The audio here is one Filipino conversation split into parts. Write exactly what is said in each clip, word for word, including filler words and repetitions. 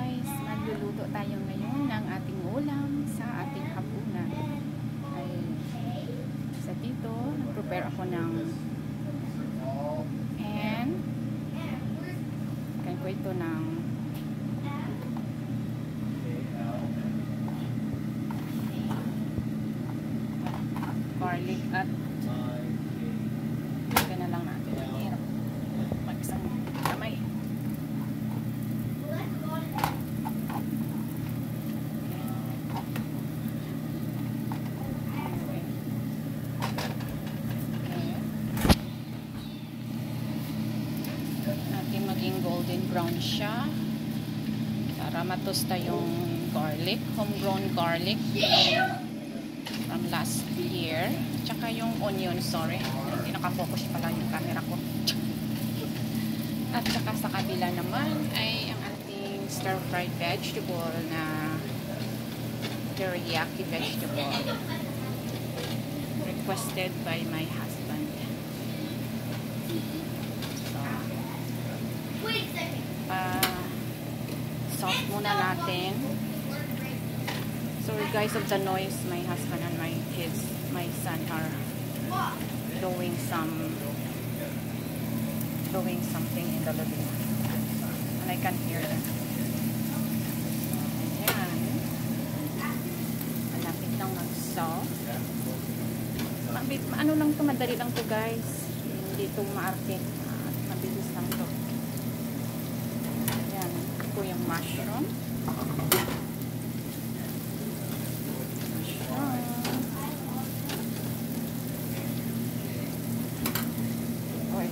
guys, magluluto tayo ngayon ng ating ulam sa ating hapunan. Ay, sa dito, nag-prepare ako ng and kain ko ito ng garlic at lagyan na lang natin. Hirap mag-isang kamay. Maging golden brown siya para matosta yung garlic, homegrown garlic from last year, tsaka yung onion, sorry hindi nakafocus pala yung camera ko. At tsaka sa kabila naman ay ang ating stir fried vegetable na teriyaki vegetable requested by my husband. Uh, salt muna natin. Sorry guys of the noise, my husband and my kids, my son are doing some doing something in the living room and I can hear them. Ayan, malapit lang mag-salt. Ano lang to, madali lang to guys, hindi to maarte, mabilis lang to. Ito yung mushroom. Mushroom. Oil.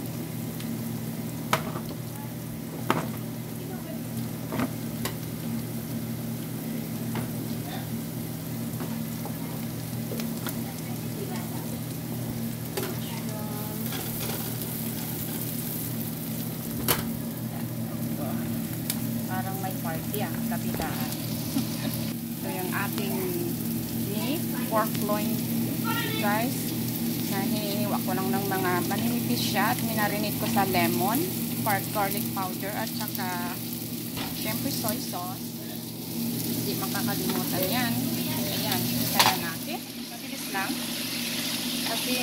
Parang may party ah, kapitaan. Ito yung ating beef, pork loin guys, na hininiwa ko lang ng mga maninipis siya at minarinate ko sa lemon, part garlic powder at saka syempre soy sauce. Hindi makakalimutan yan. Ayan, isaya natin. Mabilis lang. Kasi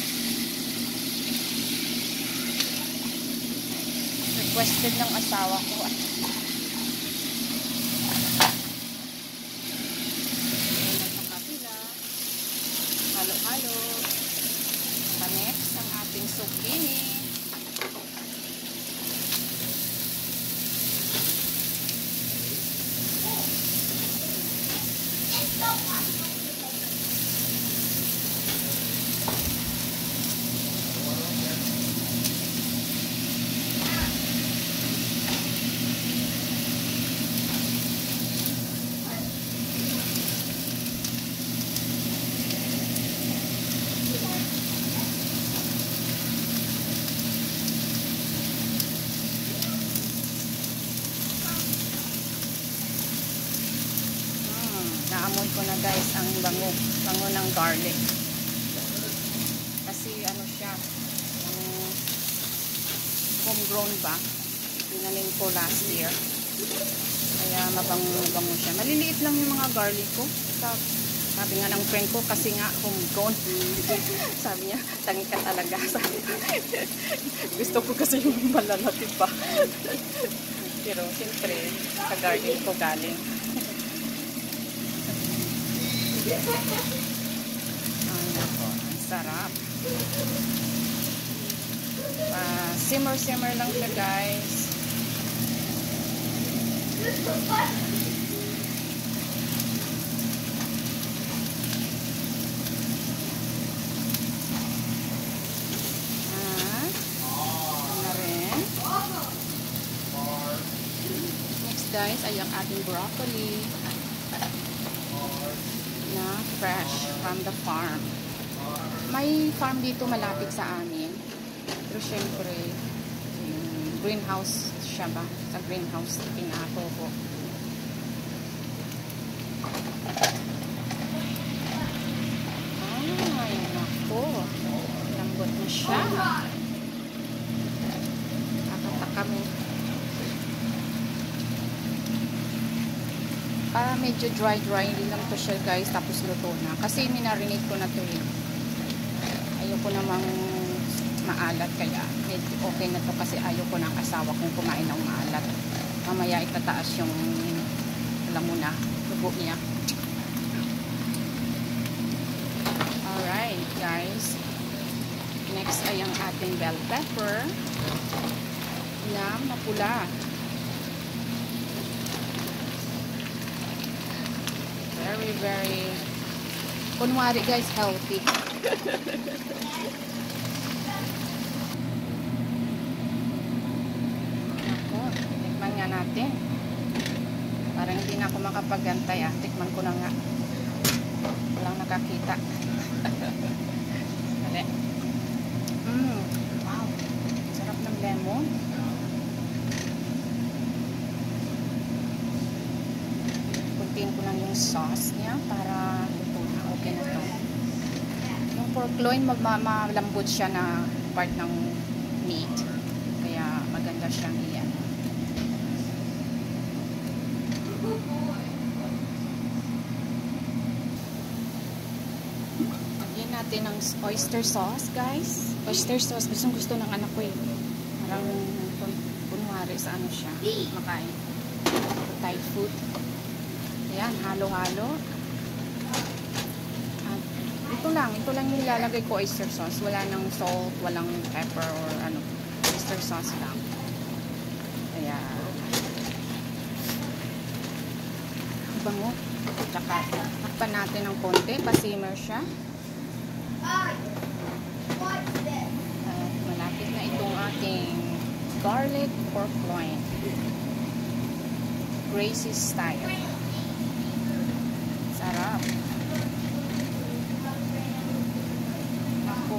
requested ng asawa ko at halo-halo. Next, ang ating zucchini. Naamoy ko na guys ang bango, bango ng garlic. Kasi ano siya, um, homegrown ba? Tinanim ko last year. Kaya mabango-bango siya. Maliliit lang yung mga garlic ko. Sabi nga ng friend ko, kasi nga homegrown. Sabi niya, tangi ka talaga. Sabi gusto ko kasi yung malalaki pa. Pero siyempre, sa garden ko galing. Ay nako, ang sarap. Uh, simmer-simmer lang siya guys. Ah, na rin. Next guys ay ang ating broccoli na fresh from the farm. May farm dito malapit sa amin. Pero syempre, yung greenhouse siya ba? Sa greenhouse pinato ko. Ay, nako. Lambot na siya. Nakataka mo. Para medyo dry-dry lang to siya guys, tapos luto na. Kasi minarinate ko na to eh. Ayoko namang maalat, kaya medyo okay na to kasi ayoko ng asawa kong kumain ng maalat. Mamaya itataas yung, alam mo na, tubo niya. Alright guys. Next ay ang ating bell pepper na mapula. Very, very, kunwari guys, healthy. Ako, tikman nga natin. Parang hindi na ako makapagantay ah. Tikman ko na nga. Walang nakakita. Dali. Mmm, wow. Sarap ng lemon. Kuntiin ko lang yung sauce niya para luto na. Okay na to. Yung pork loin, malambot siya na part ng meat. Kaya maganda siyang iyan. Lagyan natin ng oyster sauce, guys. Oyster sauce, gustong gusto ng anak ko eh. Parang kunwari sa ano siya, makain. Thai food. Ayan, halo-halo. At ito lang, ito lang yung ilalagay ko, oyster sauce. Wala nang salt, walang pepper or ano. Oyster sauce lang. Kaya bango. Tsaka takpan natin ng konti, pa-simmer siya. At malapit na itong ating garlic pork loin. Gracie style. Sarap. Ako.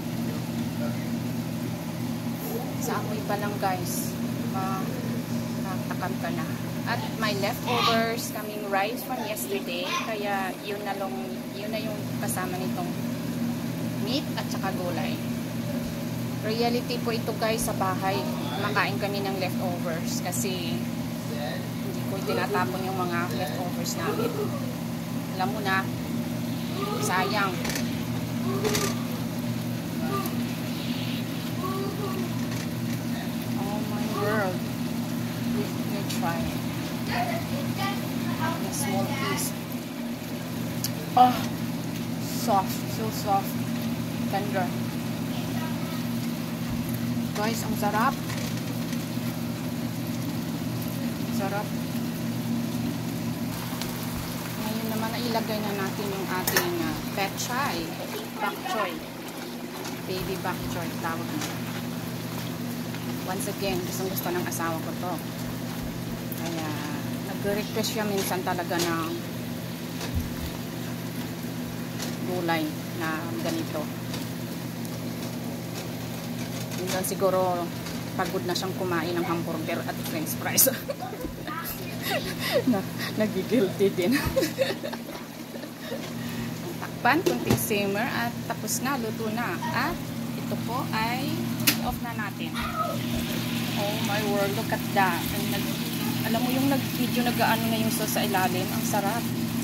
Sa amoy pa lang guys, matatakam ka na. At may leftovers kaming rice from yesterday, kaya yun na lang, yun na yung kasama nitong meat at saka gulay. Reality po ito guys sa bahay. Makain kami ng leftovers kasi hindi ko tinatapon yung mga leftovers namin. Alam mo na, sayang. Oh my world. Let me try it. A small piece. Oh, soft, so soft, tender. Guys, ang sarap. Sarap. Ngayon naman ilagay na natin yung ating uh, pet chai, bok choy, baby bok choy tawag na. Once again, gustong gusto ng asawa ko to. Kaya nag-request siya minsan talaga ng gulay na ganito. Minsan siguro pagod na siyang kumain ng hamburger at french fries. na, nagigilty din. Takpan, kunting simmer at tapos na, luto na. At ito po ay off na natin. Oh my word, look at that. Nag, alam mo yung nag-video nag-ano na yung sauce sa ilalim, ang sarap.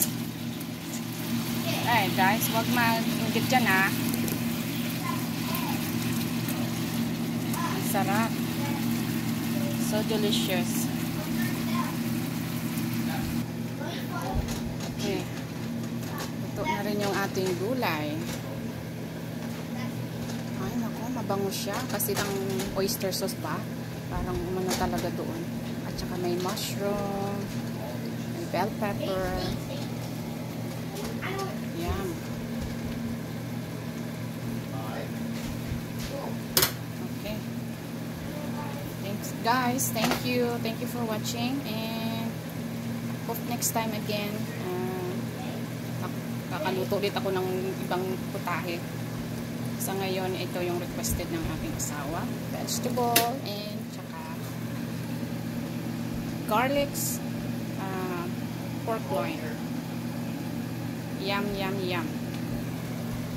Ay guys, wag mag-ingit dyan ha. Ang sarap. So delicious. Okay. Ito na rin yung ating gulay. Ay naku, mabango siya kasi ng oyster sauce pa. Parang umano talaga doon. At saka may mushroom, may bell pepper. Yum. Okay. Thanks guys. Thank you. Thank you for watching and hope next time again. Uh, kakaluto ulit ako ng ibang putahe. Sa ngayon, ito yung requested ng aking asawa. Vegetable and tsaka garlics, uh, pork loin. Yum, yum, yum.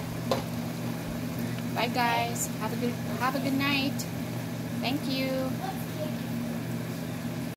Bye guys. Have a good have a good night. Thank you.